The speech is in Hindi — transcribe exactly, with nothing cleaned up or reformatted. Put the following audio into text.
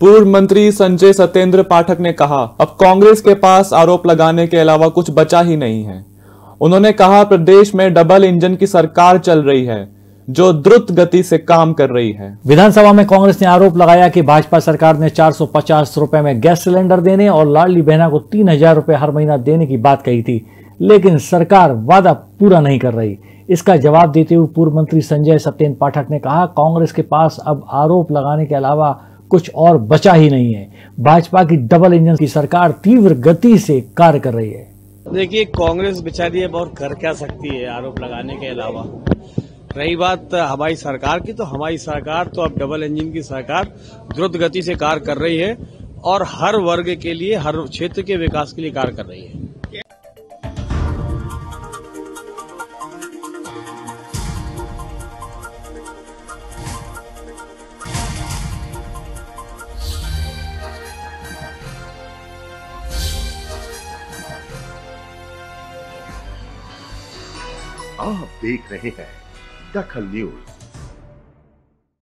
पूर्व मंत्री संजय सत्येंद्र पाठक ने कहा, अब कांग्रेस के पास आरोप लगाने के अलावा कुछ बचा ही नहीं है। उन्होंने कहा, प्रदेश में डबल इंजन की सरकार चल रही है जो द्रुत गति से काम कर रही है। विधानसभा में कांग्रेस ने आरोप लगाया कि भाजपा सरकार ने चार सौ पचास रुपए में गैस सिलेंडर देने और लाडली बहना को तीन हजार रुपए हर महीना देने की बात कही थी, लेकिन सरकार वादा पूरा नहीं कर रही। इसका जवाब देते हुए पूर्व मंत्री संजय सत्येंद्र पाठक ने कहा, कांग्रेस के पास अब आरोप लगाने के अलावा कुछ और बचा ही नहीं है। भाजपा की डबल इंजन की सरकार तीव्र गति से कार्य कर रही है। देखिए, कांग्रेस बेचारी अब और कर क्या सकती है आरोप लगाने के अलावा। रही बात हमारी सरकार की, तो हमारी सरकार तो अब डबल इंजन की सरकार द्रुत गति से कार्य कर रही है और हर वर्ग के लिए, हर क्षेत्र के विकास के लिए कार्य कर रही है। आप देख रहे हैं दखल न्यूज।